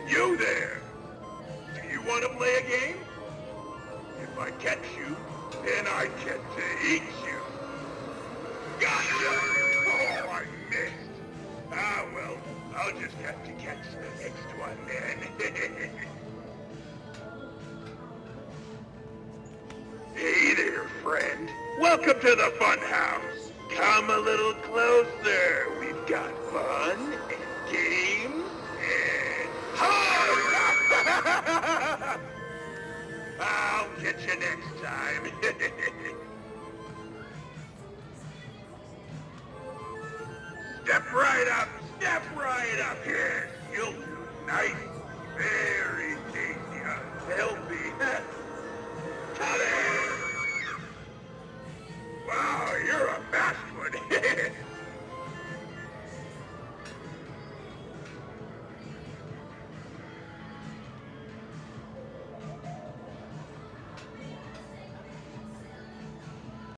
You there! Do you want to play a game? If I catch you, then I get to eat you. Gotcha! Oh, I missed. Ah, well, I'll just have to catch the next one then. Hey there, friend. Welcome to the fun house. Come a little closer. We've got fun and games and heart. I'll get you next time. Step right up here. You'll do nice, very tasty, healthy.